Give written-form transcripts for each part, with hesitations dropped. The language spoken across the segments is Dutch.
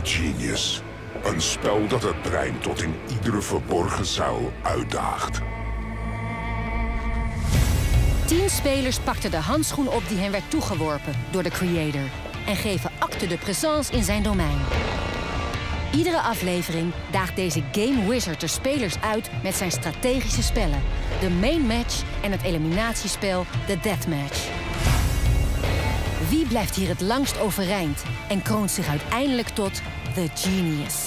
Genius. Een spel dat het brein tot in iedere verborgen zuil uitdaagt. 10 spelers pakten de handschoen op die hen werd toegeworpen door de creator en geven acte de présence in zijn domein. Iedere aflevering daagt deze Game Wizard de spelers uit met zijn strategische spellen, de main match en het eliminatiespel, de deathmatch. Wie blijft hier het langst overeind en kroont zich uiteindelijk tot The Genius?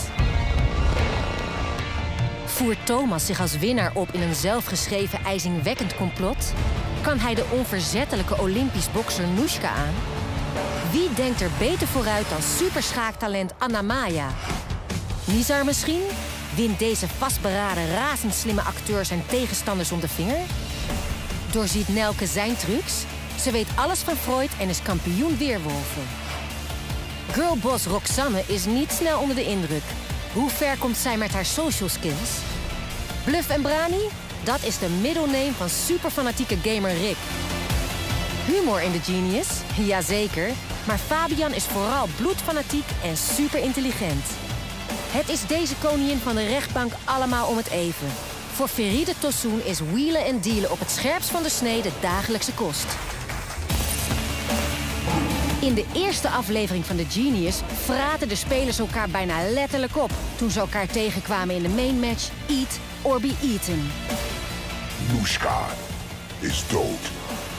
Voert Thomas zich als winnaar op in een zelfgeschreven ijzingwekkend complot? Kan hij de onverzettelijke Olympisch bokser Noeshka aan? Wie denkt er beter vooruit dan superschaaktalent Anna Maya? Nizar misschien? Wint deze vastberaden, razendslimme acteur zijn tegenstanders om de vinger? Doorziet Nelke zijn trucs? Ze weet alles van Freud en is kampioen weerwolven. Girlboss Roxanne is niet snel onder de indruk. Hoe ver komt zij met haar social skills? Bluff en Brani? Dat is de middelname van superfanatieke gamer Rick. Humor in The Genius? Jazeker. Maar Fabian is vooral bloedfanatiek en superintelligent. Het is deze koningin van de rechtbank allemaal om het even. Voor Feride Tosun is wheelen en dealen op het scherpst van de snee de dagelijkse kost. In de eerste aflevering van The Genius vraten de spelers elkaar bijna letterlijk op toen ze elkaar tegenkwamen in de main match Eat or Be Eaten. Noeshka is dood.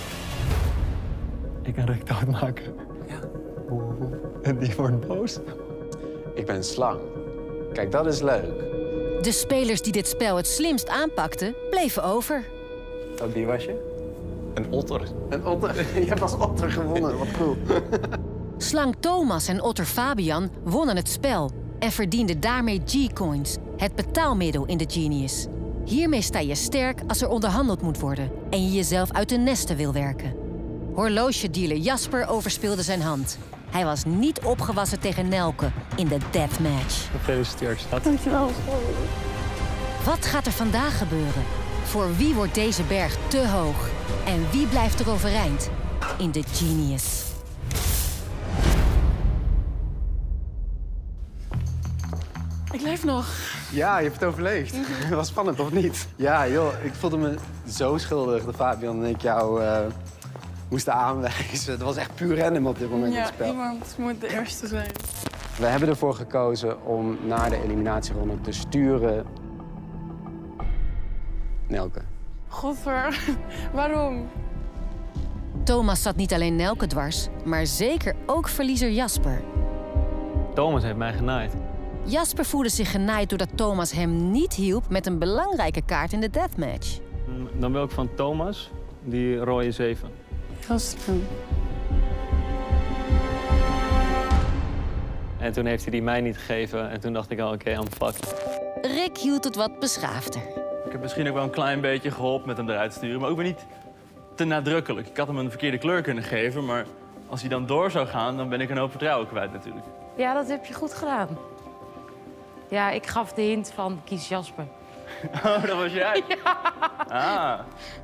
Ik kan Rick doodmaken. Ja. En die wordt boos. Ik ben slang. Kijk, dat is leuk. De spelers die dit spel het slimst aanpakten, bleven over. Oh, die was je? Een otter. Een otter. Je hebt als otter gewonnen. Wat cool. Slang Thomas en otter Fabian wonnen het spel en verdienden daarmee G-coins, het betaalmiddel in The Genius. Hiermee sta je sterk als er onderhandeld moet worden en je jezelf uit de nesten wil werken. Horlogedealer Jasper overspeelde zijn hand. Hij was niet opgewassen tegen Nelke in de deathmatch. Gefeliciteerd, schat. Dankjewel. Wat gaat er vandaag gebeuren? Voor wie wordt deze berg te hoog? En wie blijft er overeind in The Genius? Ik leef nog. Ja, je hebt het overleefd. Dat was spannend, of niet? Ja, joh, ik voelde me zo schuldig dat Fabian en ik jou moesten aanwijzen. Het was echt puur random op dit moment in het Ja, spel. iemand moet de eerste zijn. We hebben ervoor gekozen om naar de eliminatieronde te sturen. Nelke. Godver, waarom? Thomas zat niet alleen Nelke dwars, maar zeker ook verliezer Jasper. Thomas heeft mij genaaid. Jasper voelde zich genaaid doordat Thomas hem niet hielp met een belangrijke kaart in de deathmatch. Dan wil ik van Thomas die rode 7. Jasper. En toen heeft hij die mij niet gegeven en toen dacht ik al, oké, I'm fucked. Rick hield het wat beschaafder. Ik heb misschien ook wel een klein beetje geholpen met hem eruit te sturen, maar ook weer niet te nadrukkelijk. Ik had hem een verkeerde kleur kunnen geven, maar als hij dan door zou gaan, dan ben ik een hoop vertrouwen kwijt natuurlijk. Ja, dat heb je goed gedaan. Ja, ik gaf de hint van kies Jasper. Oh, dat was jij? Ja. Ah.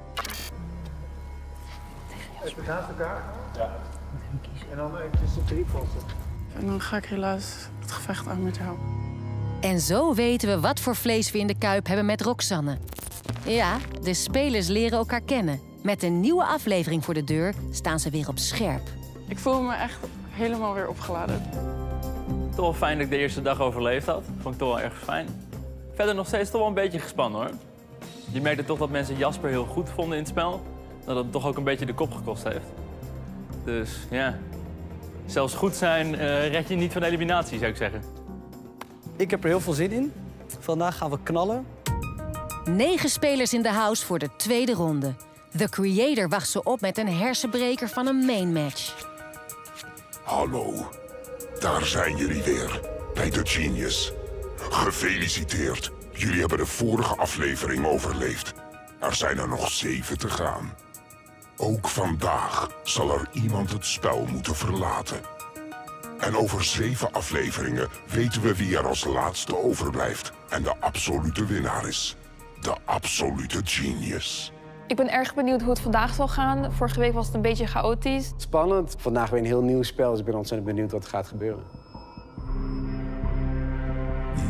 Naast elkaar? Ja. En dan eventjes op de riepposten. En dan ga ik helaas het gevecht aan met jou. En zo weten we wat voor vlees we in de kuip hebben met Roxanne. Ja, de spelers leren elkaar kennen. Met een nieuwe aflevering voor de deur staan ze weer op scherp. Ik voel me echt helemaal weer opgeladen. Toch wel fijn dat ik de eerste dag overleefd had. Vond ik toch wel erg fijn. Verder nog steeds toch wel een beetje gespannen, hoor. Je merkte toch dat mensen Jasper heel goed vonden in het spel. Dat het toch ook een beetje de kop gekost heeft. Dus ja, zelfs goed zijn red je niet van de eliminatie, zou ik zeggen. Ik heb er heel veel zin in. Vandaag gaan we knallen. 9 spelers in de house voor de tweede ronde. The Creator wacht ze op met een hersenbreker van een main match. Hallo, daar zijn jullie weer, bij The Genius. Gefeliciteerd, jullie hebben de vorige aflevering overleefd. Er zijn er nog 7 te gaan. Ook vandaag zal er iemand het spel moeten verlaten. En over 7 afleveringen weten we wie er als laatste overblijft en de absolute winnaar is. De absolute Genius. Ik ben erg benieuwd hoe het vandaag zal gaan. Vorige week was het een beetje chaotisch. Spannend. Vandaag weer een heel nieuw spel, dus ik ben ontzettend benieuwd wat er gaat gebeuren.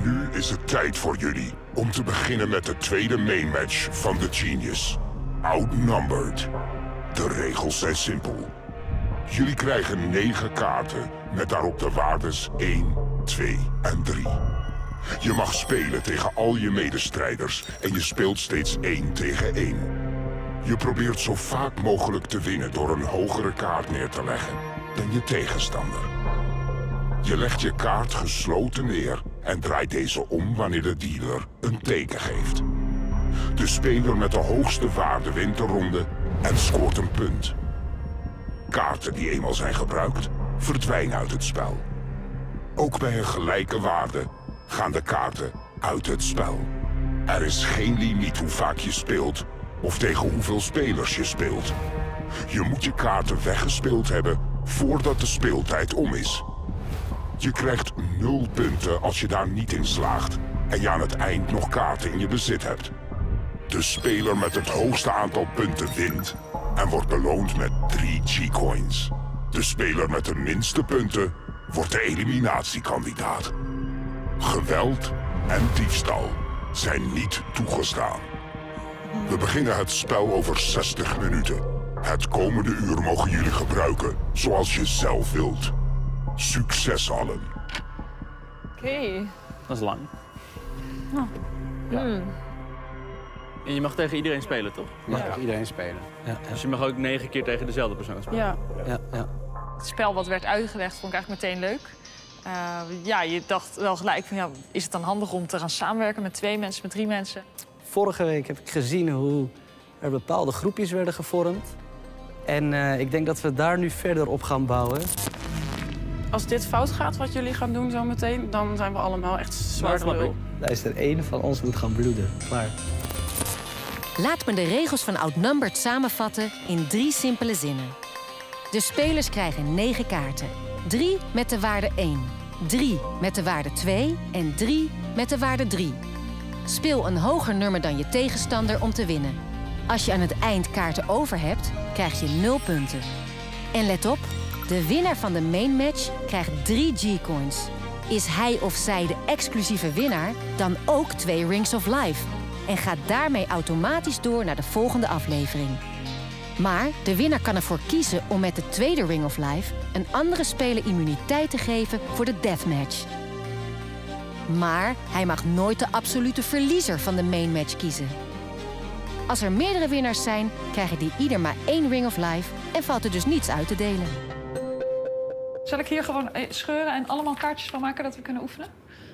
Nu is het tijd voor jullie om te beginnen met de tweede main match van The Genius. Outnumbered. De regels zijn simpel. Jullie krijgen 9 kaarten met daarop de waardes 1, 2 en 3. Je mag spelen tegen al je medestrijders en je speelt steeds 1 tegen 1. Je probeert zo vaak mogelijk te winnen door een hogere kaart neer te leggen dan je tegenstander. Je legt je kaart gesloten neer en draait deze om wanneer de dealer een teken geeft. De speler met de hoogste waarde wint de ronde en scoort een punt. Kaarten die eenmaal zijn gebruikt, verdwijnen uit het spel. Ook bij een gelijke waarde gaan de kaarten uit het spel. Er is geen limiet hoe vaak je speelt of tegen hoeveel spelers je speelt. Je moet je kaarten weggespeeld hebben voordat de speeltijd om is. Je krijgt 0 punten als je daar niet in slaagt en je aan het eind nog kaarten in je bezit hebt. De speler met het hoogste aantal punten wint en wordt beloond met 3 G-coins. De speler met de minste punten wordt de eliminatiekandidaat. Geweld en diefstal zijn niet toegestaan. We beginnen het spel over 60 minuten. Het komende uur mogen jullie gebruiken zoals je zelf wilt. Succes allen. Oké. Dat is lang. Nou. Ja. En je mag tegen iedereen spelen, toch? Je mag tegen iedereen spelen. Ja. Dus je mag ook 9 keer tegen dezelfde persoon spelen. Ja. Ja. Het spel wat werd uitgelegd vond ik eigenlijk meteen leuk. Ja, je dacht wel gelijk van, ja, is het dan handig om te gaan samenwerken met 2 mensen, met 3 mensen? Vorige week heb ik gezien hoe er bepaalde groepjes werden gevormd. En ik denk dat we daar nu verder op gaan bouwen. Als dit fout gaat, wat jullie gaan doen zometeen, dan zijn we allemaal echt zwart lul. Luister, één van ons moet gaan bloeden. Klaar. Laat me de regels van Outnumbered samenvatten in 3 simpele zinnen. De spelers krijgen 9 kaarten. 3 met de waarde 1, 3 met de waarde 2 en 3 met de waarde 3. Speel een hoger nummer dan je tegenstander om te winnen. Als je aan het eind kaarten over hebt, krijg je 0 punten. En let op, de winnaar van de main match krijgt 3 G-coins. Is hij of zij de exclusieve winnaar, dan ook 2 Rings of Life. En gaat daarmee automatisch door naar de volgende aflevering. Maar de winnaar kan ervoor kiezen om met de tweede Ring of Life een andere speler immuniteit te geven voor de deathmatch. Maar hij mag nooit de absolute verliezer van de main match kiezen. Als er meerdere winnaars zijn, krijgen die ieder maar 1 Ring of Life en valt er dus niets uit te delen. Zal ik hier gewoon scheuren en allemaal kaartjes van maken dat we kunnen oefenen?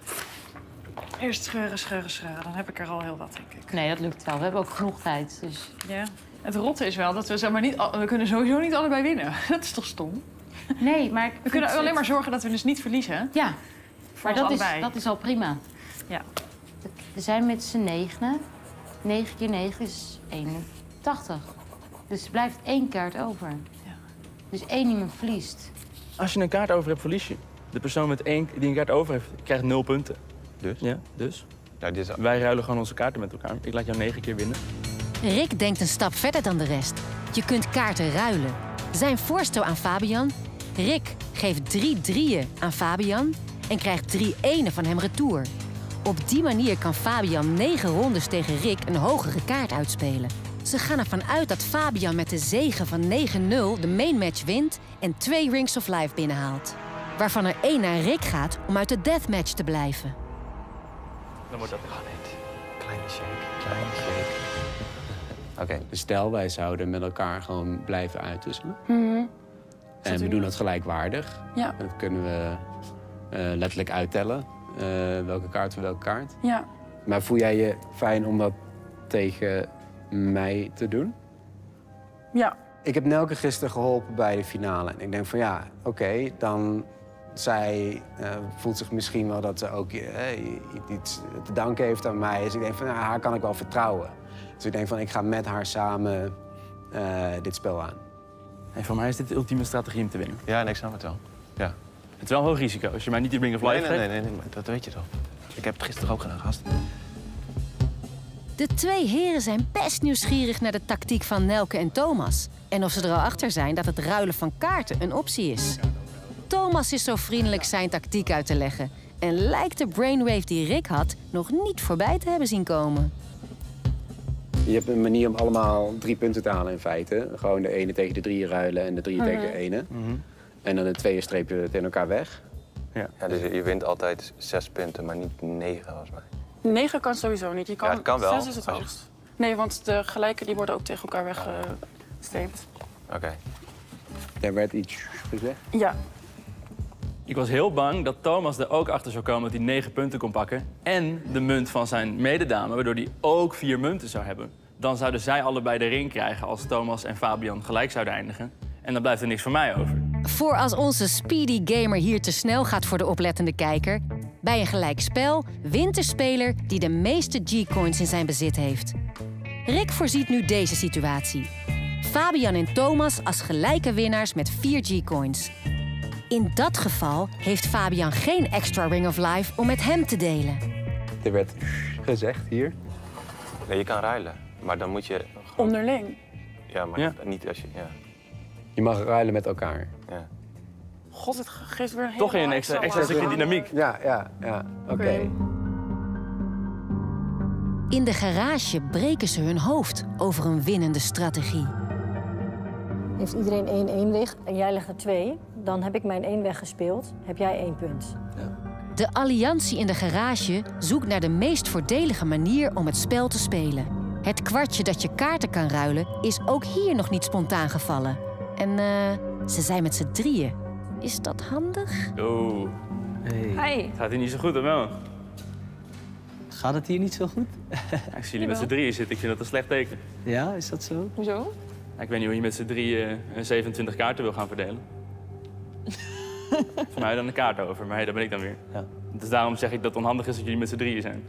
Eerst scheuren, scheuren, scheuren. Dan heb ik er al heel wat, denk ik. Nee, dat lukt wel. We hebben ook genoeg tijd. Dus... Ja. Het rotte is wel dat we, zeg maar, niet, we kunnen sowieso niet allebei winnen. Dat is toch stom? Nee, maar... We kunnen alleen maar zorgen dat we dus niet verliezen. Ja, maar allebei. dat is al prima. Ja. We zijn met z'n 9. 9 keer 9 is 81. Dus er blijft 1 kaart over. Ja. Dus 1 iemand verliest. Als je een kaart over hebt, verlies je. De persoon met die een kaart over heeft, krijgt 0 punten. Dus? Ja, dus. Ja, dit is... Wij ruilen gewoon onze kaarten met elkaar. Ik laat jou 9 keer winnen. Rick denkt een stap verder dan de rest. Je kunt kaarten ruilen. Zijn voorstel aan Fabian: Rick geeft 3 drieën aan Fabian en krijgt 3 enen van hem retour. Op die manier kan Fabian 9 rondes tegen Rick een hogere kaart uitspelen. Ze gaan ervan uit dat Fabian met de zege van 9-0 de main match wint en 2 Rings of Life binnenhaalt. Waarvan er 1 naar Rick gaat om uit de deathmatch te blijven. Dan wordt dat Kleine shake, kleine shake. Oké. Dus stel, wij zouden met elkaar gewoon blijven uitwisselen. En we u- doen dat gelijkwaardig. Ja. Dan kunnen we letterlijk uittellen welke kaart voor welke kaart. Ja. Maar voel jij je fijn om dat tegen mij te doen? Ja. Ik heb Nelke gisteren geholpen bij de finale. En ik denk van ja, oké, dan... Zij voelt zich misschien wel dat ze ook iets te danken heeft aan mij. Dus ik denk van, nou, haar kan ik wel vertrouwen. Dus ik denk van, ik ga met haar samen dit spel aan. Hey, voor mij is dit de ultieme strategie om te winnen. Ja, nee, ik snap het wel. Ja. Het is wel een hoog risico. Als je mij niet die Ring of Life geeft... Nee, maar dat weet je toch. Ik heb het gisteren ook gedaan, gast. De 2 heren zijn best nieuwsgierig naar de tactiek van Nelke en Thomas. En of ze er al achter zijn dat het ruilen van kaarten een optie is. Thomas is zo vriendelijk zijn tactiek uit te leggen. En lijkt de brainwave die Rick had nog niet voorbij te hebben zien komen. Je hebt een manier om allemaal 3 punten te halen in feite. Gewoon de ene tegen de 3 ruilen en de 3 tegen de ene. En dan de 2 strepen tegen elkaar weg. Ja, dus je wint altijd 6 punten, maar niet 9 volgens mij. 9 kan sowieso niet. Je kan, Ja, het kan wel. 6 is het hoogst. Nee, want de gelijke die worden ook tegen elkaar weggesteept. Oké. Er werd iets gezegd. Ja. Ik was heel bang dat Thomas er ook achter zou komen dat hij 9 punten kon pakken. En de munt van zijn mededame, waardoor hij ook 4 munten zou hebben. Dan zouden zij allebei de ring krijgen als Thomas en Fabian gelijk zouden eindigen. En dan blijft er niks voor mij over. Voor als onze speedy gamer hier te snel gaat voor de oplettende kijker... bij een gelijkspel wint de speler die de meeste G-coins in zijn bezit heeft. Rick voorziet nu deze situatie. Fabian en Thomas als gelijke winnaars met 4 G-coins. In dat geval heeft Fabian geen extra Ring of Life om met hem te delen. Er werd gezegd hier. Nee, je kan ruilen, maar dan moet je... Onderling. Ja, maar niet als je... Ja. Je mag ruilen met elkaar. Ja. God, het geeft weer een Toch een extra stukje dynamiek. Ja. Oké. In de garage breken ze hun hoofd over een winnende strategie. Heeft iedereen 1-1 weg en jij legt er 2, dan heb ik mijn 1 weggespeeld. Heb jij 1 punt. De alliantie in de garage zoekt naar de meest voordelige manier om het spel te spelen. Het kwartje dat je kaarten kan ruilen is ook hier nog niet spontaan gevallen. En ze zijn met z'n drieën. Is dat handig? Oh. Hey. Het gaat hier niet zo goed, of wel? Gaat het hier niet zo goed? Ik zie jullie met z'n drieën zitten. Ik vind dat een slecht teken. Ja, is dat zo? Hoezo? Ik weet niet hoe je met z'n drieën 27 kaarten wil gaan verdelen. Voor mij dan een kaart over, maar hey, daar ben ik dan weer. Ja. Dus daarom zeg ik dat het onhandig is dat jullie met z'n drieën zijn.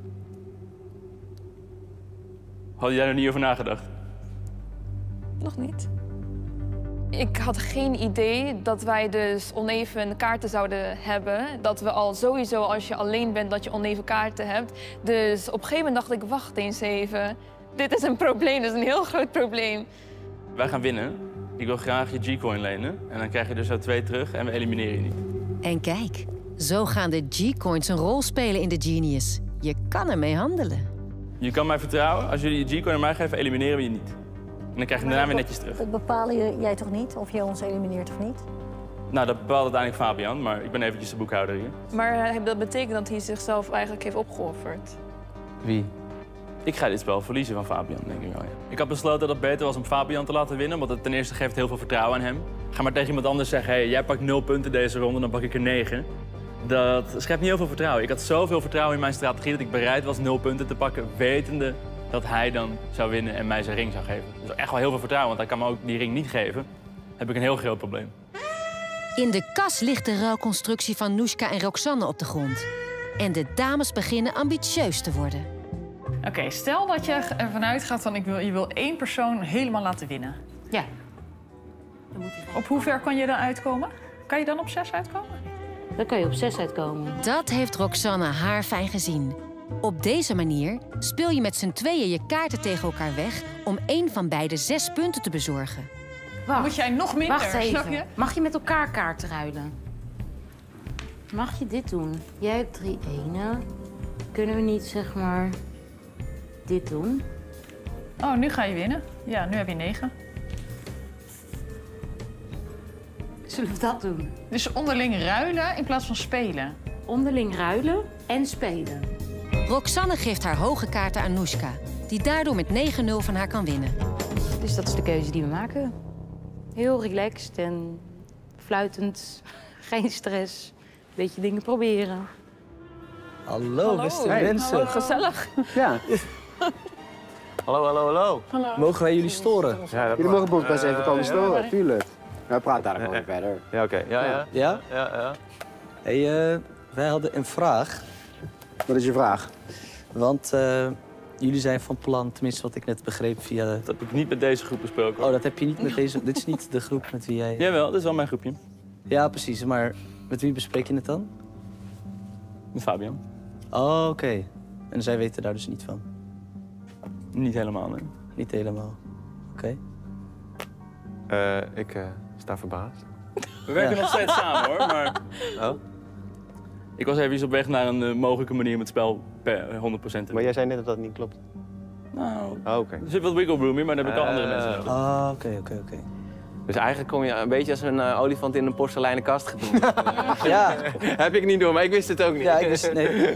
Had jij er niet over nagedacht? Nog niet. Ik had geen idee dat wij dus oneven kaarten zouden hebben. Dat we al sowieso, als je alleen bent, dat je oneven kaarten hebt. Dus op een gegeven moment dacht ik, wacht eens even. Dit is een probleem, dit is een heel groot probleem. Wij gaan winnen. Ik wil graag je G-coin lenen. En dan krijg je er zo 2 terug en we elimineren je niet. En kijk, zo gaan de G-coins een rol spelen in de Genius. Je kan ermee handelen. Je kan mij vertrouwen. Als jullie je G-coin aan mij geven, elimineren we je niet. En dan krijg je hem daarna weer netjes terug. Dat bepalen jij toch niet, of je ons elimineert of niet? Nou, dat bepaalt uiteindelijk Fabian, maar ik ben eventjes de boekhouder hier. Maar dat betekent dat hij zichzelf eigenlijk heeft opgeofferd. Wie? Ik ga dit spel verliezen van Fabian, denk ik wel. Ja. Ik had besloten dat het beter was om Fabian te laten winnen, want het ten eerste geeft heel veel vertrouwen aan hem. Ga maar tegen iemand anders zeggen, hey, jij pakt 0 punten deze ronde, dan pak ik er 9. Dat schept niet heel veel vertrouwen. Ik had zoveel vertrouwen in mijn strategie dat ik bereid was 0 punten te pakken, wetende dat hij dan zou winnen en mij zijn ring zou geven. Dus echt wel heel veel vertrouwen, want hij kan me ook die ring niet geven. Heb ik een heel groot probleem. In de kas ligt de ruilconstructie van Noeska en Roxanne op de grond. En de dames beginnen ambitieus te worden. Oké, stel dat je ervan uitgaat van je wil 1 persoon helemaal laten winnen. Ja. Op hoe ver kan je dan uitkomen? Kan je dan op 6 uitkomen? Dan kan je op 6 uitkomen. Dat heeft Roxanne haarfijn gezien. Op deze manier speel je met z'n tweeën je kaarten tegen elkaar weg om 1 van beide 6 punten te bezorgen. Wacht, moet jij nog minder, Wacht even. snap je? Mag je met elkaar kaarten ruilen? Mag je dit doen? Jij hebt 3 enen. Kunnen we niet, zeg maar, dit doen? Oh, nu ga je winnen. Ja, nu heb je 9. Zullen we dat doen? Dus onderling ruilen in plaats van spelen. Onderling ruilen en spelen. Roxanne geeft haar hoge kaarten aan Noeska, die daardoor met 9-0 van haar kan winnen. Dus dat is de keuze die we maken. Heel relaxed en fluitend. Geen stress. Beetje dingen proberen. Hallo, beste mensen. Hallo, gezellig. Ja. Hallo. Mogen wij jullie storen? Ja, dat Jullie mogen best even komen storen, tuurlijk. We praten daar gewoon verder. Ja, oké. Ja. Ja? Hey, wij hadden een vraag. Wat is je vraag? Want jullie zijn van plan, tenminste wat ik net begreep via... Dat heb ik niet met deze groep besproken. Oh, dat heb je niet met deze... Dit is niet de groep met wie jij... Jawel, dit is wel mijn groepje. Ja, precies. Maar met wie bespreek je het dan? Met Fabian. Oh, oké. En zij weten daar dus niet van? Niet helemaal, nee. Niet helemaal. Oké. Ik sta verbaasd. We werken nog steeds samen, hoor, maar... Oh? Ik was even op weg naar een mogelijke manier om het spel per 100% te doen. Maar jij zei net dat dat niet klopt. Nou, oké. Er zit wat wiggle room in, maar dan heb ik al andere mensen nodig. Oké. Dus eigenlijk kom je een beetje als een olifant in een porseleinen kast gedaan. Ja. Heb ik niet door, maar ik wist het ook niet. Ja, ik wist het niet.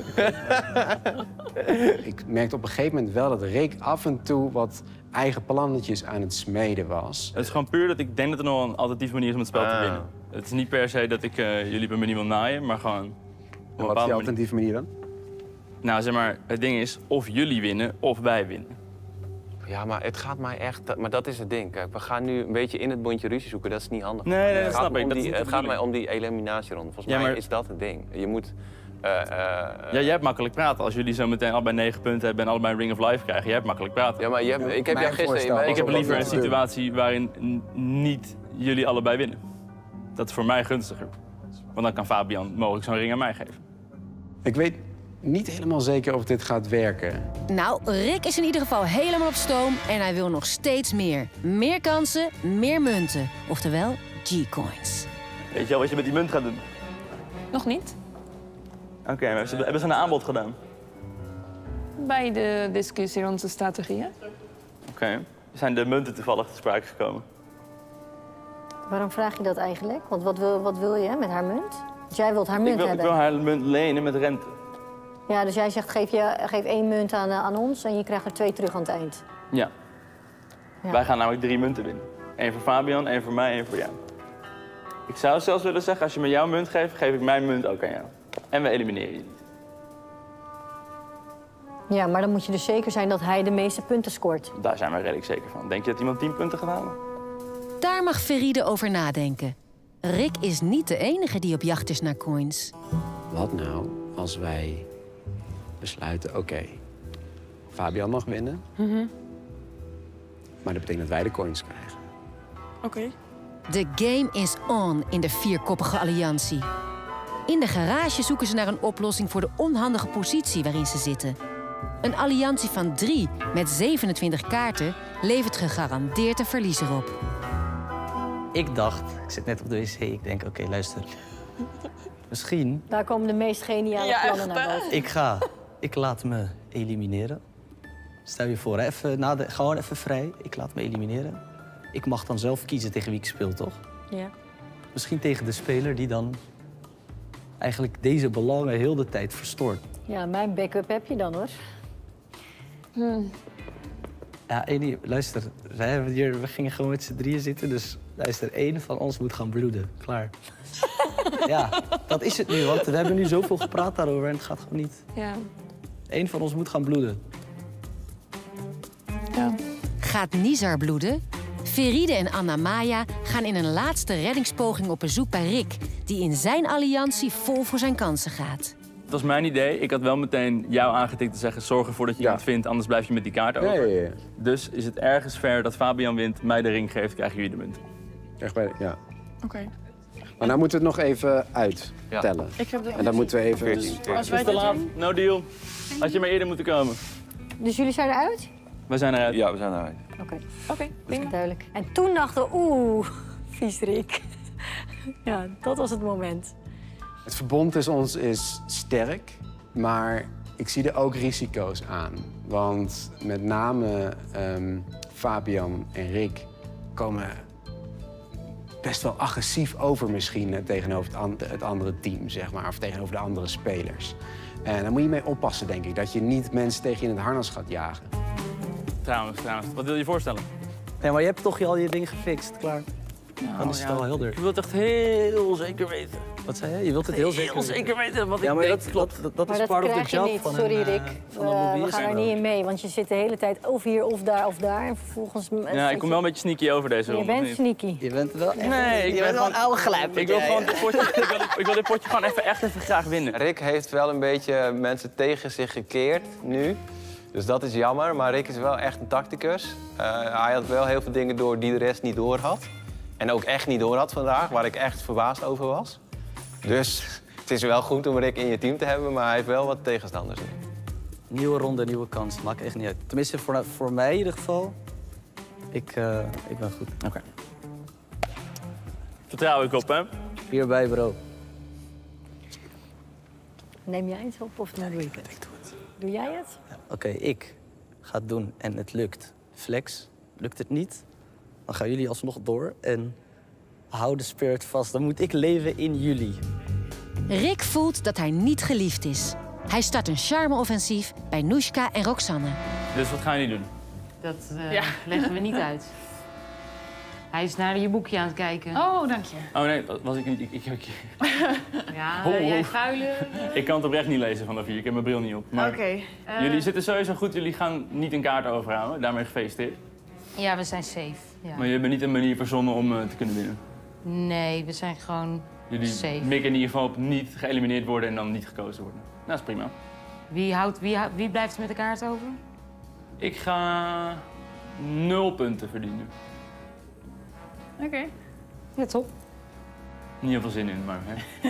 Ik merkte op een gegeven moment wel dat Rick af en toe wat eigen plannetjes aan het smeden was. Het is gewoon puur dat ik denk dat er nog een alternatieve manier is om het spel te winnen. Het is niet per se dat ik jullie bij me niet wil naaien, maar gewoon... En wat is die alternatieve manier dan? Nou, zeg maar, het ding is of jullie winnen of wij winnen. Ja, maar het gaat mij echt... Maar dat is het ding. Kijk, we gaan nu een beetje in het bondje ruzie zoeken. Dat is niet handig. Nee, dat snap ik. Het gaat mij om die eliminatieronde. Volgens mij is dat het ding. Je moet... Ja, jij hebt makkelijk praten. Als jullie zo meteen allebei 9 punten hebben en allebei een Ring of Life krijgen, jij hebt makkelijk praten. Ja, maar ik heb jou gisteren... Ik heb liever een situatie waarin niet jullie allebei winnen. Dat is voor mij gunstiger. Want dan kan Fabian mogelijk zo'n ring aan mij geven. Ik weet niet helemaal zeker of dit gaat werken. Nou, Rick is in ieder geval helemaal op stoom en hij wil nog steeds meer. Meer kansen, meer munten. Oftewel, G-coins. Weet je al wat je met die munt gaat doen? Nog niet. Oké, maar hebben ze een aanbod gedaan? Bij de discussie rond de strategieën. Oké. Zijn de munten toevallig te sprake gekomen? Waarom vraag je dat eigenlijk? Want wat wil je met haar munt? Dus jij wilt haar munt hebben? Ik wil haar munt lenen met rente. Ja, dus jij zegt geef 1 munt aan ons en je krijgt er 2 terug aan het eind. Ja. Wij gaan namelijk 3 munten winnen. 1 voor Fabian, 1 voor mij, 1 voor jou. Ik zou zelfs willen zeggen, als je me jouw munt geeft, geef ik mijn munt ook aan jou. En we elimineren je niet. Ja, maar dan moet je dus zeker zijn dat hij de meeste punten scoort. Daar zijn we redelijk zeker van. Denk je dat iemand 10 punten gaat halen? Daar mag Feride over nadenken. Rick is niet de enige die op jacht is naar coins. Wat nou als wij besluiten, oké, Fabian mag winnen, maar dat betekent dat wij de coins krijgen. Oké. De game is on in de 4-koppige alliantie. In de garage zoeken ze naar een oplossing voor de onhandige positie waarin ze zitten. Een alliantie van 3 met 27 kaarten levert gegarandeerd een verliezer op. Ik dacht, ik zit net op de wc, ik denk, oké, luister. Misschien... Daar komen de meest geniale plannen naar boven. Ik laat me elimineren. Stel je voor, gewoon even vrij. Ik laat me elimineren. Ik mag dan zelf kiezen tegen wie ik speel, toch? Ja. Misschien tegen de speler die dan eigenlijk deze belangen heel de tijd verstoort. Ja, mijn backup heb je dan, hoor. Ja, Eni, luister. We gingen gewoon met z'n drieën zitten, dus luister, 1 van ons moet gaan bloeden. Klaar. Ja, dat is het nu, want we hebben nu zoveel gepraat daarover en het gaat gewoon niet. Ja. 1 van ons moet gaan bloeden. Ja. Gaat Nizar bloeden? Feride en Anna Maya gaan in een laatste reddingspoging op bezoek bij Rick, die in zijn alliantie vol voor zijn kansen gaat. Dat was mijn idee. Ik had wel meteen jou aangetikt te zeggen, zorg ervoor dat je iemand vindt, anders blijf je met die kaart over. Ja. Dus is het ergens fair dat Fabian wint, mij de ring geeft, krijgen jullie de munt. Echt bij, ja. Oké. Maar nou moeten we het nog even uittellen. Ik heb de... En dan moeten we even... Als wij Het is te dit laat. doen... No deal. Had je maar eerder moeten komen. Dus jullie zijn eruit? Wij zijn eruit. Ja, we zijn eruit. Oké, duidelijk. En toen dachten we, vies Rick. Ja, dat was het moment. Het verbond tussen ons is sterk, maar ik zie er ook risico's aan. Want met name Fabian en Rick komen best wel agressief over misschien tegenover het andere team, zeg maar. Of tegenover de andere spelers. En daar moet je mee oppassen, denk ik. Dat je niet mensen tegen je in het harnas gaat jagen. Trouwens. Wat wil je voorstellen? Ja, maar je hebt toch al je ding gefixt, klaar. Dan is het al helder. Ik wil het echt heel zeker weten. Wat zei je? Je wilt het heel zeker weten? zeker weten wat Ja, ik maar denk. dat is Maar part of the krijg je job niet. van Sorry, een Rick. van een We lobbyist. gaan er niet in mee, want je zit de hele tijd of hier of daar. En vervolgens... Ja, ik kom wel een beetje sneaky over deze Je ronde. bent of niet? sneaky. Je bent wel echt... Nee, ik ben wel een oude glijp. Ik wil gewoon dit potje, ik wil dit potje gewoon echt even graag winnen. Rick heeft wel een beetje mensen tegen zich gekeerd nu. Dus dat is jammer, maar Rick is wel echt een tacticus. Hij had wel heel veel dingen door die de rest niet door had. En ook echt niet door had vandaag, waar ik echt verbaasd over was. Dus het is wel goed om Rick in je team te hebben, maar hij heeft wel wat tegenstanders. Nieuwe ronde, nieuwe kans. Maakt echt niet uit. Tenminste, voor mij in ieder geval. Ik ben goed. Oké. Vertrouw ik op, hè? Hierbij, bro. Neem jij iets op of doe ik het? Ik doe het. Doe jij het? Ja, Oké, ik ga het doen en het lukt. Flex, lukt het niet, dan gaan jullie alsnog door. En hou de spirit vast, dan moet ik leven in jullie. Rick voelt dat hij niet geliefd is. Hij start een charme-offensief bij Noeska en Roxanne. Dus wat gaan jullie doen? Dat leggen we niet uit. Hij is naar je boekje aan het kijken. Oh, dank je. Oh nee, was ik niet. Ja, Ho, ho. jij vuile... Ik kan het oprecht niet lezen vanaf hier. Ik heb mijn bril niet op. Maar Oké. jullie zitten sowieso goed. Jullie gaan niet een kaart overhouden. Daarmee gefeliciteerd. Ja, we zijn safe. Ja. Maar je hebt niet een manier verzonnen om te kunnen winnen. Nee, we zijn gewoon Jullie safe. mikken in ieder geval op niet geëlimineerd worden en dan niet gekozen worden. Nou, dat is prima. Wie blijft er met de kaart over? Ik ga 0 punten verdienen. Oké. Ja, top. Niet heel veel zin in, maar... Hè.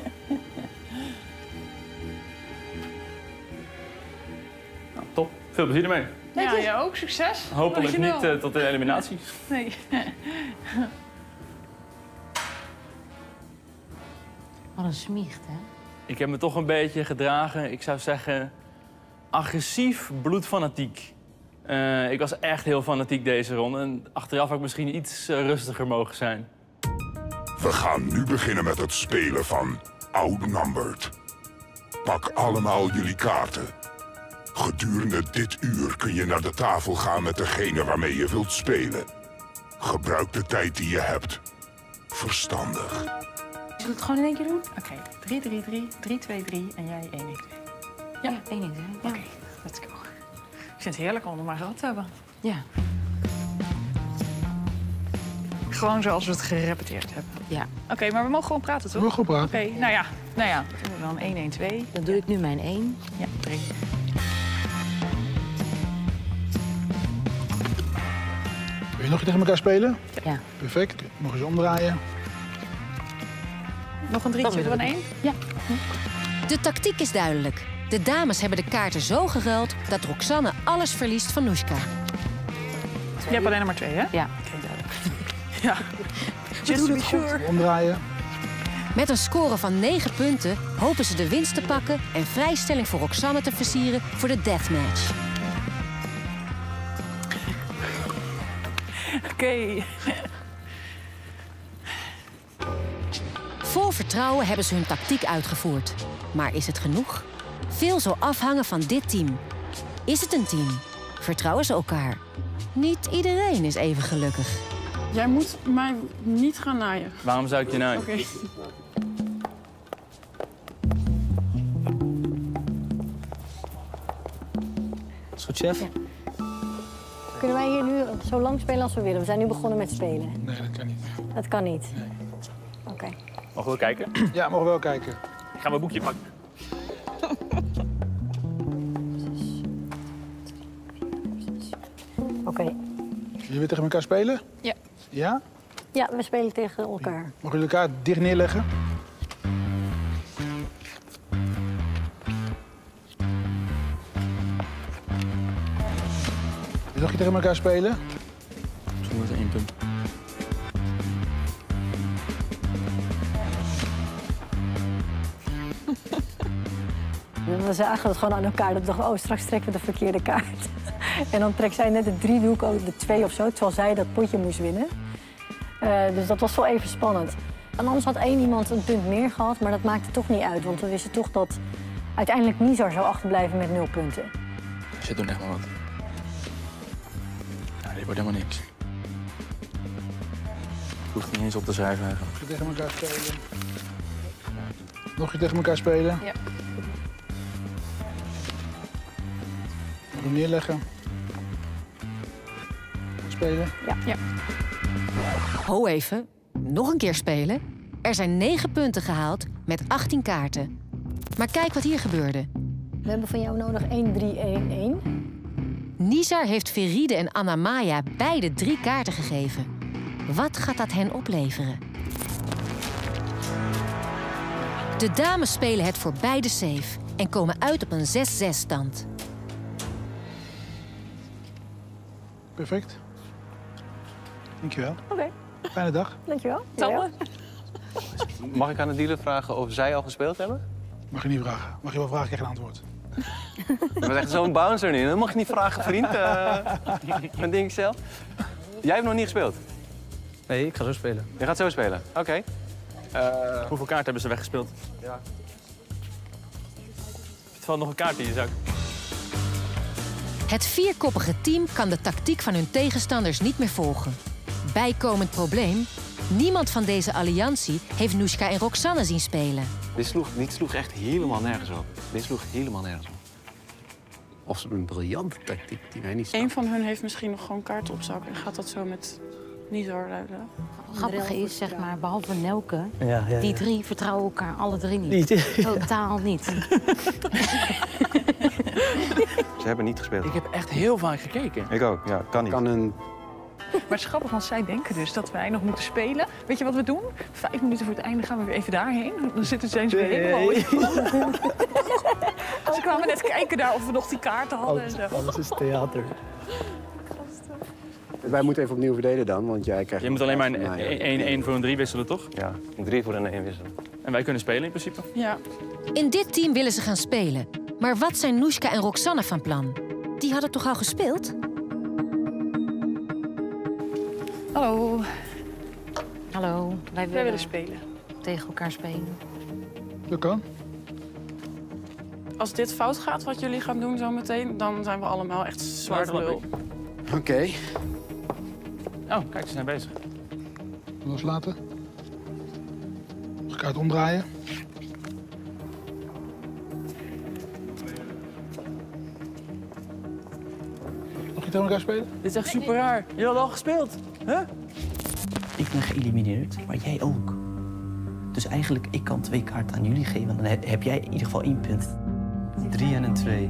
Nou, top. Veel plezier ermee. Ja, jij ook. Succes. Hopelijk Dankjewel. niet tot de eliminatie. Nee. Wat een smiecht, hè? Ik heb me toch een beetje gedragen, ik zou zeggen, agressief, bloedfanatiek. Ik was echt heel fanatiek deze ronde en achteraf had ik misschien iets rustiger mogen zijn. We gaan nu beginnen met het spelen van Outnumbered. Pak allemaal jullie kaarten. Gedurende dit uur kun je naar de tafel gaan met degene waarmee je wilt spelen. Gebruik de tijd die je hebt. Verstandig. Zullen we het gewoon in één keer doen? Oké, 3-3-3, 3-2-3 en jij 1-1-2. Ja, 1-1. Ja. Oké, let's go. Ik vind het heerlijk om er maar gehad te hebben. Ja. Gewoon zoals we het gerepeteerd hebben. Ja. Oké, maar we mogen gewoon praten, toch? We mogen gewoon praten. Oké, nou ja. Dan 1-1-2. Dan doe ik nu mijn 1. Ja, 3. Wil je nog tegen elkaar spelen? Ja. Perfect. Nog eens omdraaien. Nog een 3, zullen we een 1? Ja. De tactiek is duidelijk. De dames hebben de kaarten zo geruild dat Roxanne alles verliest van Noeska. Je hebt alleen nog maar 2, hè? Ja. Oké, duidelijk. Ja. Just to be sure. Omdraaien. Met een score van 9 punten hopen ze de winst te pakken en vrijstelling voor Roxanne te versieren voor de deathmatch. Oké. Vol vertrouwen hebben ze hun tactiek uitgevoerd. Maar is het genoeg? Veel zal afhangen van dit team. Is het een team? Vertrouwen ze elkaar? Niet iedereen is even gelukkig. Jij moet mij niet gaan naaien. Waarom zou ik je naaien? Oké. Is goed, chef? Ja. Kunnen wij hier nu zo lang spelen als we willen? We zijn nu begonnen met spelen. Nee, dat kan niet. Dat kan niet? Nee. Oké. Mogen we kijken? Ja, mogen we wel kijken. Ik ga mijn boekje pakken. Oké. Jullie willen tegen elkaar spelen? Ja. Ja? Ja, we spelen tegen elkaar. Mogen jullie elkaar dicht neerleggen? Wil nog je tegen elkaar spelen? Misschien was 1 punt. We zagen het gewoon aan elkaar. Dat we dachten, oh, straks trekken we de verkeerde kaart. En dan trekt zij net de 3, doe ik ook de 2 of zo. Terwijl zij dat potje moest winnen. Dus dat was wel even spannend. En anders had 1 iemand een punt meer gehad, maar dat maakte toch niet uit. Want we wisten toch dat uiteindelijk Nizar zou achterblijven met 0 punten. Je doet echt maar wat. Ja, dit wordt helemaal niks. Ik hoef niet eens op te schrijven eigenlijk. Nog je tegen elkaar spelen? Nog je tegen elkaar spelen? Ja. Nog neerleggen. Spelen? Ja. Ho even, nog een keer spelen. Er zijn 9 punten gehaald met 18 kaarten. Maar kijk wat hier gebeurde. We hebben van jou nodig 1, 3, 1, 1. Nizar heeft Feride en Anna-Maya beide 3 kaarten gegeven. Wat gaat dat hen opleveren? De dames spelen het voor beide safe en komen uit op een 6-6 stand. Perfect. Dankjewel. Oké. Fijne dag. Dankjewel. Hetzelfde. Mag ik aan de dealer vragen of zij al gespeeld hebben? Mag je niet vragen. Mag je wel vragen, krijg je een antwoord. Je bent echt zo'n bouncer nu. Dat mag je niet vragen, vriend. Een ding zelf. Jij hebt nog niet gespeeld? Nee, ik ga zo spelen. Je gaat zo spelen? Oké. Hoeveel kaarten hebben ze weggespeeld? Ja. Er valt nog een kaart in je zak. Het vierkoppige team kan de tactiek van hun tegenstanders niet meer volgen. Bijkomend probleem: niemand van deze alliantie heeft Noeska en Roxanne zien spelen. Dit sloeg echt helemaal nergens op. Dit sloeg helemaal nergens op. Of ze een briljante tactiek die wij niet Eén van hun heeft misschien nog gewoon kaarten op zak en gaat dat zo met niet zo ruilen. Grappig is, zeg maar, behalve Nelke, Ja. die 3 vertrouwen elkaar alle 3 niet. Totaal niet. Ze hebben niet gespeeld. Ik heb echt heel vaak gekeken. Ik ook, ja. Kan niet. Maar het is grappig, want zij denken dus dat wij nog moeten spelen. Weet je wat we doen? 5 minuten voor het einde gaan we weer even daarheen. Dan zitten ze eens weer helemaal... Ze kwamen net kijken daar of we nog die kaarten hadden en zo. Alles is theater. Wij moeten even opnieuw verdelen dan, want jij krijgt... Je moet alleen maar een 1 voor een 3 wisselen, toch? Ja, een 3 voor een 1 wisselen. En wij kunnen spelen in principe? Ja. In dit team willen ze gaan spelen. Maar wat zijn Noeska en Roxanne van plan? Die hadden toch al gespeeld? Hallo. Hallo. Wij willen spelen. Tegen elkaar spelen. Dat kan. Als dit fout gaat, wat jullie gaan doen zo meteen, dan zijn we allemaal echt zwaar de lul. Oké. Oh, kijk, ze zijn bezig. Loslaten. Kaart omdraaien. Mag je tegen elkaar spelen? Dit is echt super raar. Je had al gespeeld. Huh? Ik ben geëlimineerd, maar jij ook. Dus eigenlijk, ik kan 2 kaarten aan jullie geven. Dan heb jij in ieder geval 1 punt. 3 en een 2.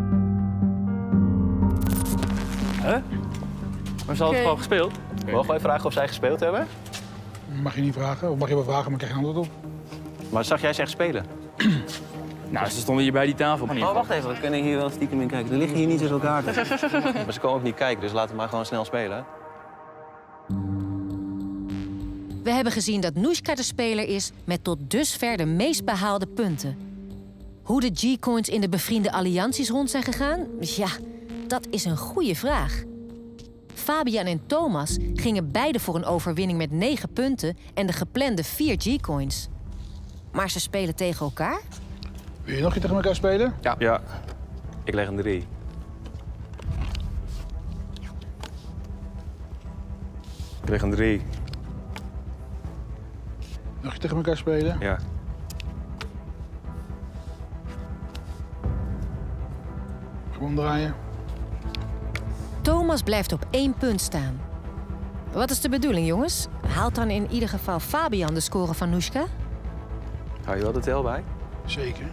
Huh? Maar ze hadden het gewoon gespeeld? Mogen wij vragen of zij gespeeld hebben? Mag je niet vragen. Of mag je wel vragen, maar krijg je een antwoord op. Maar zag jij ze echt spelen? Nou, ze stonden hier bij die tafel. Oh, wacht even. We kunnen hier wel stiekem in kijken. Er liggen hier niet zoveel kaarten. Maar ze komen ook niet kijken, dus laten we maar gewoon snel spelen. We hebben gezien dat Noeska de speler is met tot dusver de meest behaalde punten. Hoe de G-coins in de bevriende allianties rond zijn gegaan? Ja, dat is een goede vraag. Fabian en Thomas gingen beide voor een overwinning met 9 punten en de geplande 4 G-coins. Maar ze spelen tegen elkaar? Wil je nog een keer tegen elkaar spelen? Ja. Ik leg een 3. Ik leg een 3. Nog je tegen elkaar spelen? Ja. Gewoon draaien. Thomas blijft op 1 punt staan. Wat is de bedoeling, jongens? Haalt dan in ieder geval Fabian de score van Noeska? Hou je wel de tel bij? Zeker.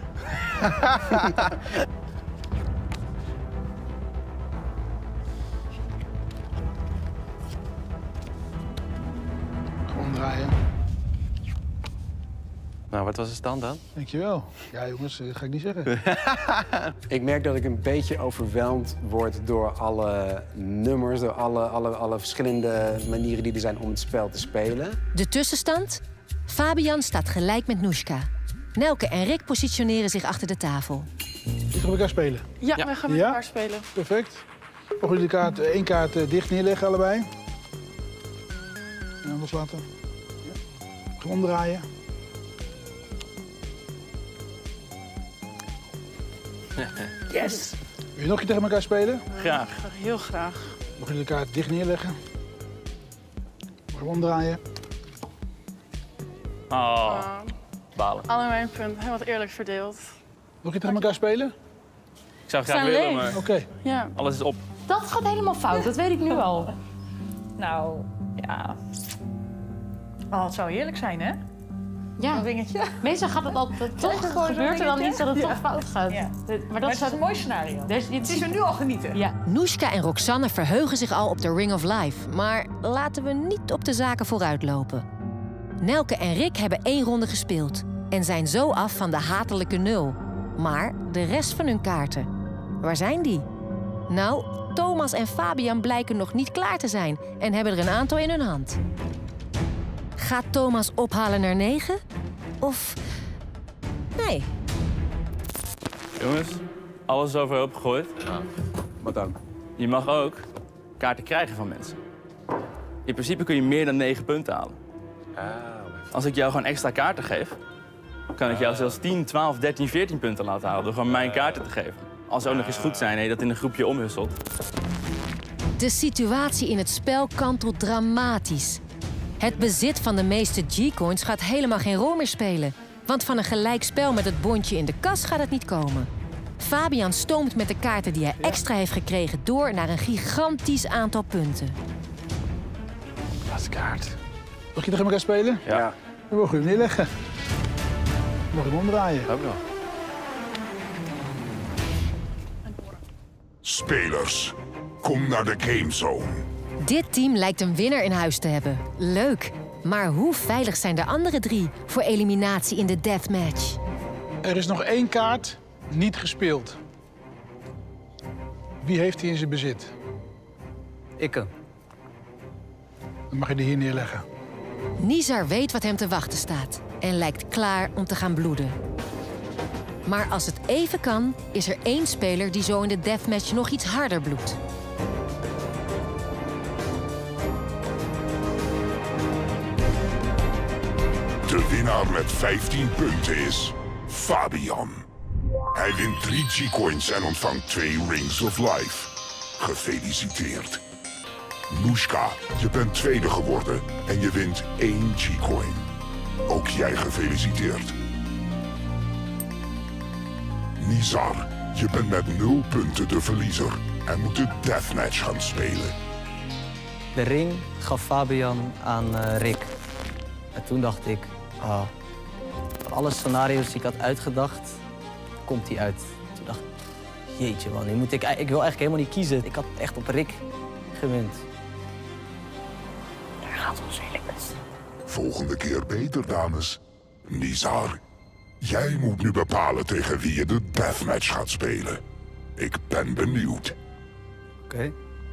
Gewoon draaien. Nou, wat was de stand dan? Dankjewel. Ja, jongens, dat ga ik niet zeggen. Ik merk dat ik een beetje overweldigd word door alle nummers, door alle verschillende manieren die er zijn om het spel te spelen. De tussenstand? Fabian staat gelijk met Noeska. Nelke en Rick positioneren zich achter de tafel. Tegen elkaar spelen? Ja, wij gaan met elkaar spelen. Perfect. Mogen jullie de 1 kaart dicht neerleggen, allebei? En loslaten. Ja. Gewoon omdraaien. Yes! Wil je nog een keer tegen elkaar spelen? Graag. Heel graag. Mogen jullie de kaart dicht neerleggen? Gewoon omdraaien. Oh, balen. Allebei een punt. Heel wat eerlijk verdeeld. Nog je tegen elkaar spelen? Ik zou graag willen, maar Oké. Ja. alles is op. Dat gaat helemaal fout, dat weet ik nu al. Nou, ja. Oh, het zou heerlijk zijn, hè? Ja. Een ringetje. Meestal gaat het altijd toch. gewoon zo'n Gebeurt er dan dingetje? iets dat het Ja. toch fout gaat. Ja. Maar dat is een mooi scenario. Het is er nu al genieten. Ja. Noeska en Roxanne verheugen zich al op de Ring of Life. Maar laten we niet op de zaken vooruitlopen. Nelke en Rick hebben 1 ronde gespeeld en zijn zo af van de hatelijke 0. Maar de rest van hun kaarten, waar zijn die? Nou, Thomas en Fabian blijken nog niet klaar te zijn en hebben er een aantal in hun hand. Gaat Thomas ophalen naar 9? Of... Nee, Jongens, alles is overhoop gegooid. Ja. Wat dan? Je mag ook kaarten krijgen van mensen. In principe kun je meer dan 9 punten halen. Als ik jou gewoon extra kaarten geef, kan ik jou zelfs 10, 12, 13, 14 punten laten halen door gewoon mijn kaarten te geven. Als ze ook nog eens goed zijn en je dat in een groepje omhusselt. De situatie in het spel kantelt dramatisch. Het bezit van de meeste G-coins gaat helemaal geen rol meer spelen. Want van een gelijk spel met het bondje in de kas gaat het niet komen. Fabian stoomt met de kaarten die hij extra heeft gekregen door naar een gigantisch aantal punten. Laatste kaart. Mag je nog even gaan spelen? Ja. Dan mag je hem neerleggen. Dan mag je hem omdraaien. Ook nog. Spelers, kom naar de gamezone. Dit team lijkt een winnaar in huis te hebben. Leuk. Maar hoe veilig zijn de andere 3 voor eliminatie in de deathmatch? Er is nog 1 kaart niet gespeeld. Wie heeft die in zijn bezit? Ikke. Dan mag je die hier neerleggen. Nizar weet wat hem te wachten staat en lijkt klaar om te gaan bloeden. Maar als het even kan, is er 1 speler die zo in de deathmatch nog iets harder bloedt. De winnaar met 15 punten is Fabian. Hij wint 3 G-coins en ontvangt 2 Rings of Life. Gefeliciteerd. Nushka, je bent tweede geworden en je wint 1 G-coin. Ook jij gefeliciteerd. Nizar, je bent met 0 punten de verliezer en moet de deathmatch gaan spelen. De ring gaf Fabian aan Rick. En toen dacht ik, van alle scenario's die ik had uitgedacht, komt die uit. Toen dacht ik, jeetje man, ik wil eigenlijk helemaal niet kiezen. Ik had echt op Rick gewend. Daar gaat ons hele best. Volgende keer beter, dames. Nizar, jij moet nu bepalen tegen wie je de deathmatch gaat spelen. Ik ben benieuwd. Oké.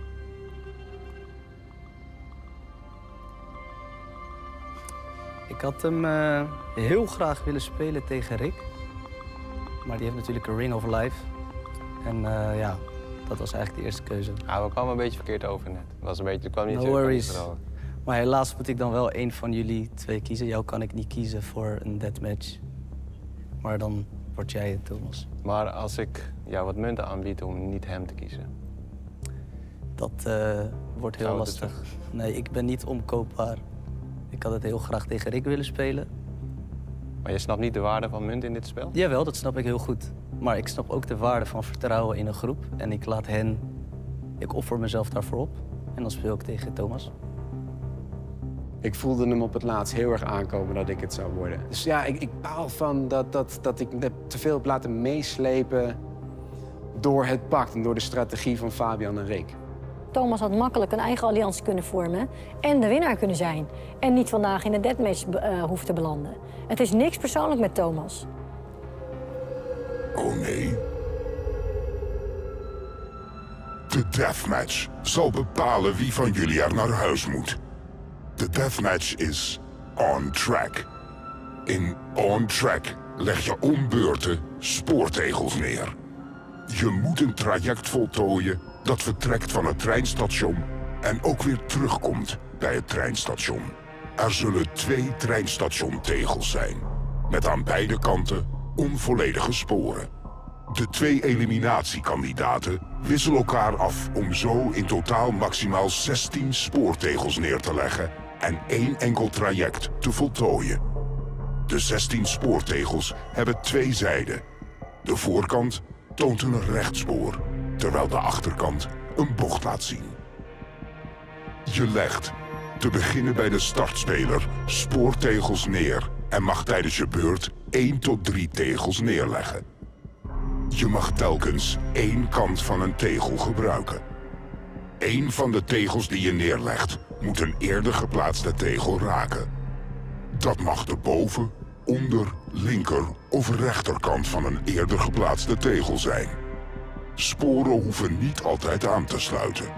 Ik had hem heel graag willen spelen tegen Rick. Maar die heeft natuurlijk een Ring of Life. En ja, dat was eigenlijk de eerste keuze. Ja, we kwamen een beetje verkeerd over net. Het kwam niet No worries. Maar helaas moet ik dan wel 1 van jullie 2 kiezen. Jou kan ik niet kiezen voor een deathmatch. Maar dan word jij het, Thomas. Maar als ik jou wat munten aanbied om niet hem te kiezen? Dat wordt heel lastig. Nee, ik ben niet omkoopbaar. Ik had het heel graag tegen Rick willen spelen. Maar je snapt niet de waarde van munt in dit spel? Jawel, dat snap ik heel goed. Maar ik snap ook de waarde van vertrouwen in een groep. En ik laat hen... Ik offer mezelf daarvoor op. En dan speel ik tegen Thomas. Ik voelde hem op het laatst heel erg aankomen dat ik het zou worden. Dus ja, ik baal van dat ik te veel heb laten meeslepen door het pact en door de strategie van Fabian en Rick. Thomas had makkelijk een eigen alliantie kunnen vormen en de winnaar kunnen zijn. En niet vandaag in de deathmatch hoeft te belanden. Het is niks persoonlijk met Thomas. Oh nee. De deathmatch zal bepalen wie van jullie er naar huis moet. De deathmatch is on track. In on track leg je om beurten spoortegels neer. Je moet een traject voltooien dat vertrekt van het treinstation en ook weer terugkomt bij het treinstation. Er zullen 2 treinstationtegels zijn, met aan beide kanten onvolledige sporen. De 2 eliminatiekandidaten wisselen elkaar af om zo in totaal maximaal 16 spoortegels neer te leggen en 1 enkel traject te voltooien. De 16 spoortegels hebben 2 zijden. De voorkant toont een rechtspoor, terwijl de achterkant een bocht laat zien. Je legt, te beginnen bij de startspeler, spoortegels neer en mag tijdens je beurt 1 tot 3 tegels neerleggen. Je mag telkens 1 kant van een tegel gebruiken. 1 van de tegels die je neerlegt moet een eerder geplaatste tegel raken. Dat mag de boven-, onder-, linker- of rechterkant van een eerder geplaatste tegel zijn. Sporen hoeven niet altijd aan te sluiten.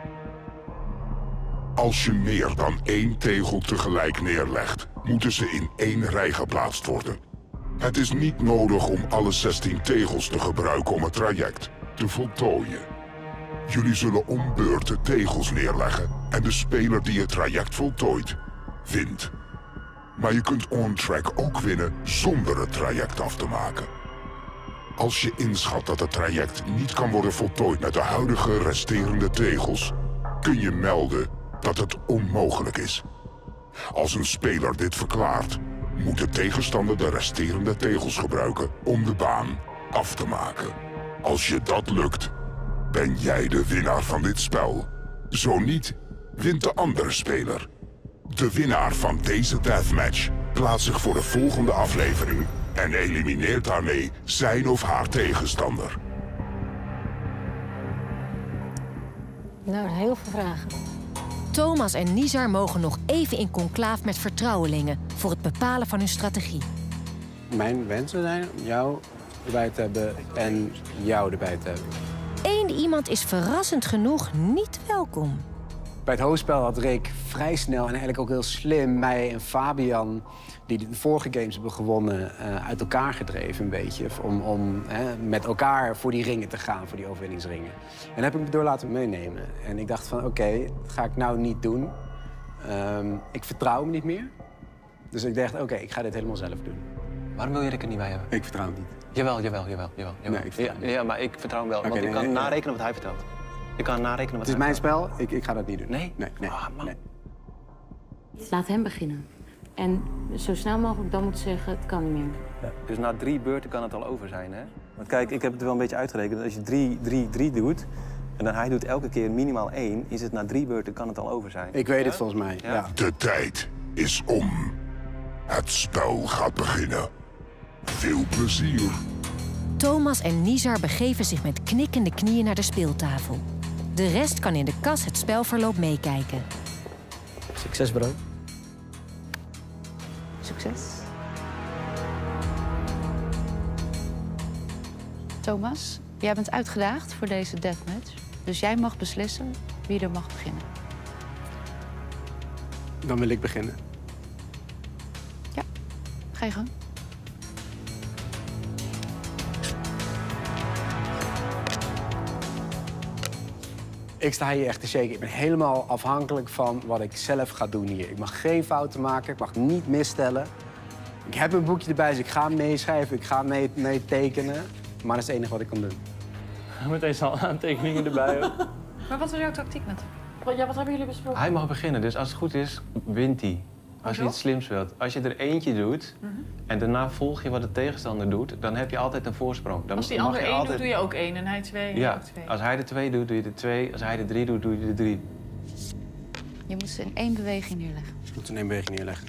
Als je meer dan 1 tegel tegelijk neerlegt, moeten ze in 1 rij geplaatst worden. Het is niet nodig om alle 16 tegels te gebruiken om het traject te voltooien. Jullie zullen om beurten tegels neerleggen en de speler die het traject voltooit, wint. Maar je kunt on-track ook winnen zonder het traject af te maken. Als je inschat dat het traject niet kan worden voltooid met de huidige resterende tegels, kun je melden dat het onmogelijk is. Als een speler dit verklaart, moet de tegenstander de resterende tegels gebruiken om de baan af te maken. Als je dat lukt, ben jij de winnaar van dit spel. Zo niet, wint de andere speler. De winnaar van deze deathmatch plaatst zich voor de volgende aflevering en elimineert daarmee zijn of haar tegenstander. Nou, heel veel vragen. Thomas en Nizar mogen nog even in conclaaf met vertrouwelingen voor het bepalen van hun strategie. Mijn wensen zijn om jou erbij te hebben en jou erbij te hebben. Eén iemand is verrassend genoeg niet welkom. Bij het hoofdspel had Rick vrij snel en eigenlijk ook heel slim mij en Fabian, die de vorige games hebben gewonnen, uit elkaar gedreven een beetje. Om met elkaar voor die ringen te gaan, voor die overwinningsringen. En dat heb ik me door laten meenemen. En ik dacht van oké, dat ga ik nou niet doen. Ik vertrouw hem niet meer. Dus ik dacht oké, ik ga dit helemaal zelf doen. Waarom wil je Rick er niet bij hebben? Ik vertrouw hem niet. Jawel. Nee, ik vertrouw hem niet. Ja, maar ik vertrouw hem wel, Oké, want ik nee, kan nee, narekenen wat hij vertelt. Ik kan narekenen wat Het is mijn spel, ik ga dat niet doen. Nee? Nee. Laat hem beginnen. En zo snel mogelijk dan moet zeggen, het kan niet meer. Ja, dus na 3 beurten kan het al over zijn, hè? Want kijk, ik heb het wel een beetje uitgerekend. Als je 3 doet, en dan hij doet elke keer minimaal 1... is het na 3 beurten kan het al over zijn. Ik weet het volgens mij, ja. De tijd is om. Het spel gaat beginnen. Veel plezier. Thomas en Nizar begeven zich met knikkende knieën naar de speeltafel. De rest kan in de kas het spelverloop meekijken. Succes, bro. Succes. Thomas, jij bent uitgedaagd voor deze deathmatch. Dus jij mag beslissen wie er mag beginnen. Dan wil ik beginnen. Ja, ga je gang. Ik sta hier echt te shaken. Ik ben helemaal afhankelijk van wat ik zelf ga doen hier. Ik mag geen fouten maken, ik mag niet misstellen. Ik heb een boekje erbij, dus ik ga meeschrijven, ik ga mee tekenen. Maar dat is het enige wat ik kan doen. Meteen al aantekeningen erbij. Ook. Maar wat was jouw tactiek met hem? Ja, wat hebben jullie besproken? Hij mag beginnen, dus als het goed is, wint hij. Als je iets slims wilt. Als je er eentje doet en daarna volg je wat de tegenstander doet, dan heb je altijd een voorsprong. Dan als die ander 1 doet, doe je ook 1 en hij 2 en jij ook 2. Als hij er 2 doet, doe je er 2. Als hij er 3 doet, doe je er 3. Je moet ze in 1 beweging neerleggen. Ik moet ze in 1 beweging neerleggen.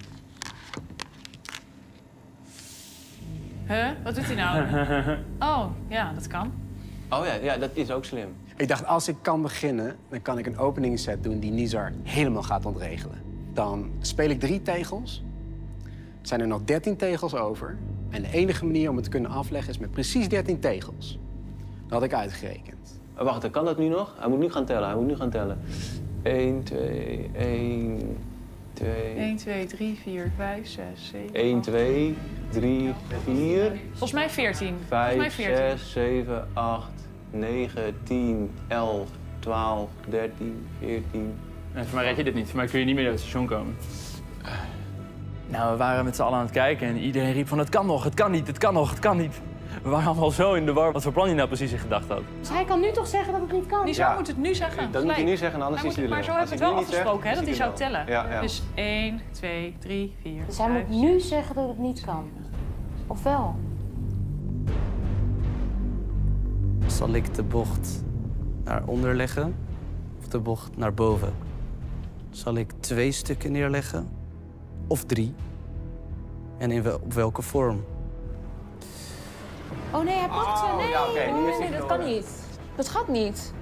Huh? Wat doet hij nou? Oh, ja, dat kan. Oh ja, dat is ook slim. Ik dacht, als ik kan beginnen, dan kan ik een openingsset doen die Nizar helemaal gaat ontregelen. Dan speel ik 3 tegels. Zijn er nog 13 tegels over. En de enige manier om het te kunnen afleggen is met precies 13 tegels. Dat had ik uitgerekend. Wacht, dan kan dat nu nog? Hij moet nu gaan tellen, 1, 2, 1, 2... 1, 2, 3, 4, 5, 6, 7, 1, 2, 3, 4... Volgens mij 14. 5, 6, 7, 8, 9, 10, 11, 12, 13, 14... En voor mij red je dit niet. Voor mij kun je niet meer uit het station komen. Nou, we waren met z'n allen aan het kijken en iedereen riep van het kan nog, het kan niet, het kan nog, het kan niet. We waren allemaal zo in de war wat voor plan hij nou precies in gedacht had. Dus hij kan nu toch zeggen dat het niet kan? Nizar moet het nu zeggen. Dat moet hij nu zeggen, anders is hij er. Maar zo hebben we het wel afgesproken, hè, dat hij zou tellen. Ja. Dus 1, 2, 3, 4, Dus hij moet nu zeggen dat het niet kan. Of wel? Zal ik de bocht naar onder leggen of de bocht naar boven? Zal ik 2 stukken neerleggen of 3? En op welke vorm? Oh nee, hij pakt ze. Nee, ja, oké, nu is hij nee, dat kan niet. Dat gaat niet.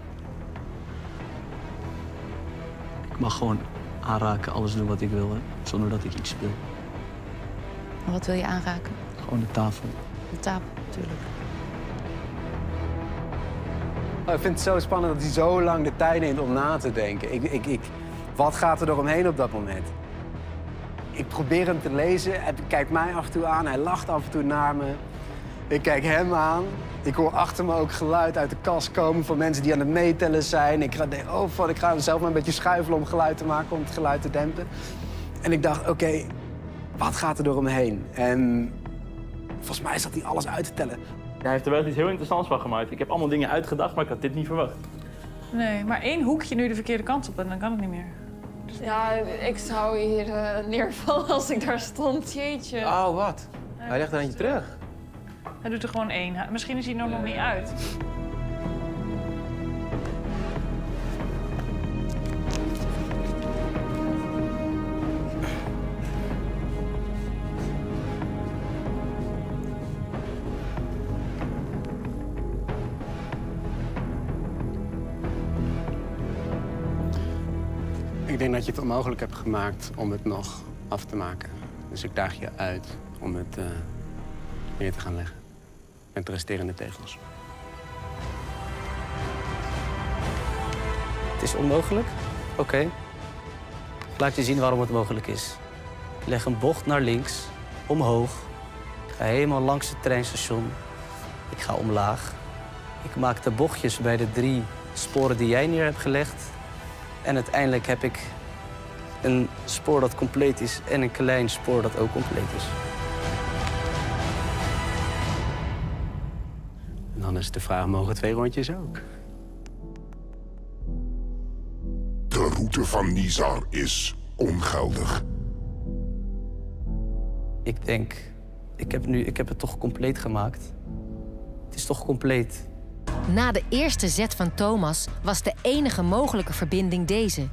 Ik mag gewoon aanraken, alles doen wat ik wil, hè? Zonder dat ik iets speel. En wat wil je aanraken? Gewoon de tafel. De tafel, natuurlijk. Oh, ik vind het zo spannend dat hij zo lang de tijd neemt om na te denken. Wat gaat er door hem heen op dat moment? ik probeer hem te lezen. Hij kijkt mij af en toe aan. Hij lacht af en toe naar me. Ik kijk hem aan. Ik hoor achter me ook geluid uit de kast komen van mensen die aan het meetellen zijn. Ik ga zelf maar een beetje schuifelen om geluid te maken, om het geluid te dempen. En ik dacht, oké, wat gaat er door hem heen? En volgens mij zat hij alles uit te tellen. Hij heeft er wel iets heel interessants van gemaakt. Ik heb allemaal dingen uitgedacht, maar ik had dit niet verwacht. Nee, maar 1 hoekje nu de verkeerde kant op en dan kan het niet meer. Ja, ik zou hier neervallen als ik daar stond. Jeetje. Oh, wat? Hij legt er eentje terug. Hij doet er gewoon 1. Misschien is hij er nog niet uit. Ik denk dat je het onmogelijk hebt gemaakt om het nog af te maken. Dus ik daag je uit om het neer te gaan leggen. Met de resterende tegels. Het is onmogelijk? Oké. Ik laat je zien waarom het mogelijk is. Ik leg een bocht naar links, omhoog. Ik ga helemaal langs het treinstation. Ik ga omlaag. Ik maak de bochtjes bij de 3 sporen die jij neer hebt gelegd. En uiteindelijk heb ik een spoor dat compleet is en een klein spoor dat ook compleet is. En dan is de vraag, mogen 2 rondjes ook? De route van Nizar is ongeldig. Ik denk, ik heb het toch compleet gemaakt. Het is toch compleet. Na de eerste zet van Thomas was de enige mogelijke verbinding deze.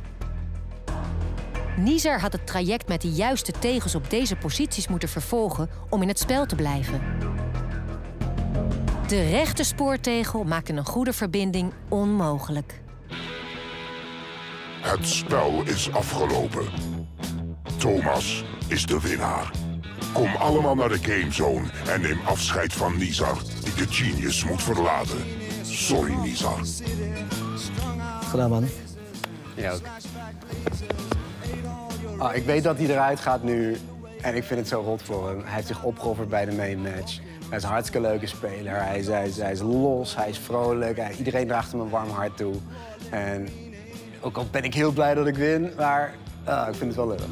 Nizar had het traject met de juiste tegels op deze posities moeten vervolgen om in het spel te blijven. De rechte spoortegel maakte een goede verbinding onmogelijk. Het spel is afgelopen. Thomas is de winnaar. Kom allemaal naar de gamezone en neem afscheid van Nizar, die de Genius moet verlaten. Sorry, Nizar. Gedaan, man. Ja, ook. Oh, ik weet dat hij eruit gaat nu. En ik vind het zo rot voor hem. Hij heeft zich opgeofferd bij de main match. Hij is een hartstikke leuke speler. Hij is los, hij is vrolijk. Iedereen draagt hem een warm hart toe. En ook al ben ik heel blij dat ik win, maar ik vind het wel lullig.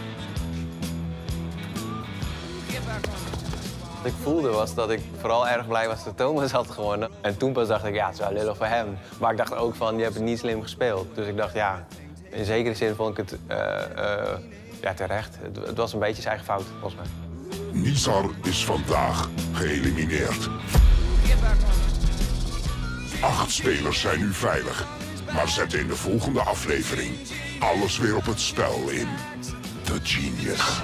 Wat ik voelde was dat ik vooral erg blij was dat Thomas had gewonnen. En toen pas dacht ik, ja, het is wel lullig voor hem. Maar ik dacht ook van, je hebt het niet slim gespeeld. Dus ik dacht, ja, in zekere zin vond ik het ja, terecht. Het was een beetje zijn eigen fout, volgens mij. Nizar is vandaag geëlimineerd. 8 spelers zijn nu veilig, maar zetten in de volgende aflevering alles weer op het spel in The Genius.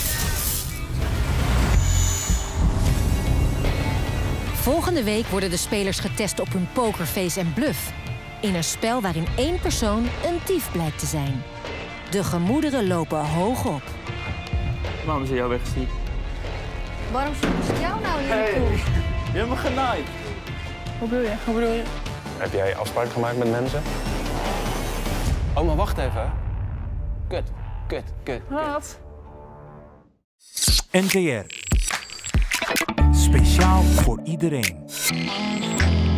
Volgende week worden de spelers getest op hun pokerface en bluff. In een spel waarin 1 persoon een dief blijkt te zijn. De gemoederen lopen hoog op. Waarom is hij jou weggestuurd? Waarom zoeken ze jou nou hier naartoe? Je hebt me genaaid. Hoe bedoel je? Hoe bedoel je? Heb jij afspraken gemaakt met mensen? Oh, maar wacht even. Kut. Wat? NTR. Speciaal voor iedereen.